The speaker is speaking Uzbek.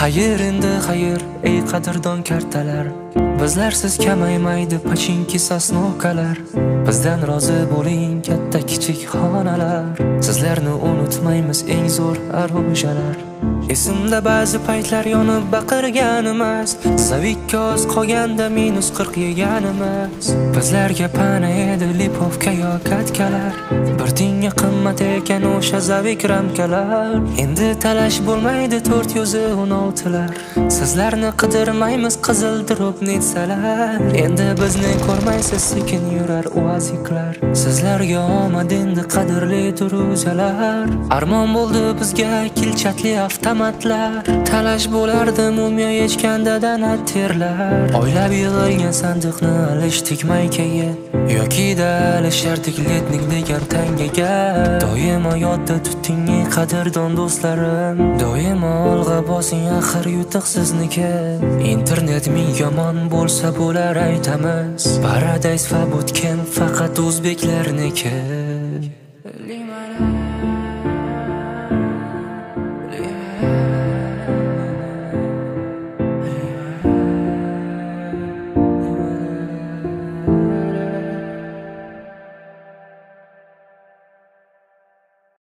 Xayr endi xayr, ey qadrdon kartalar. Bizlarsiz kamaymaydi pachinki sasnokalar. Bizdan rozi bo'ling katta kichik xonalar. Sizlarni unutmaymiz eng zo'r arojalar. Esimda ba'zi paytlar yonib baqirganimiz, Zavikka oz qolganda -40 yeganimiz. Bizlarga pana edi lipovka yo katkalar. Bir tinga qimmat ekan o'sha Zavik ramkalar. Endi talash bo'lmaydi 416lar. Sizlarni qidirmaymiz qizil drop netsalar. Endi bizni ko'rmaysiz sekin yurar uaziklar. Sizlarga omad endi qadrli turuzalar. Armon bo'ldi bizga kilchatli avtomatlar. Talash bo'lardi mumyo yechganda danat terlar. Oylab yig'ilgan sandiqni alishdik maykaga yoki alishardik letnik degan tangaga. Doimo yodda tuting ey qadrdon do'stlarim. Doimo olg'a bosing axir yutuq sizniki. Internet ming yomon bo'lsa bo'lar aytamiz. Paradise va bootcamp faqat o'zbeklarniki.